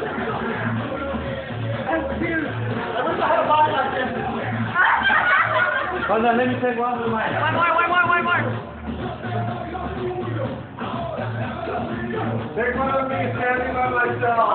That's cute. I wish I had a body like this. Hold on, let me take one of mine. One more. Take one of me standing by myself.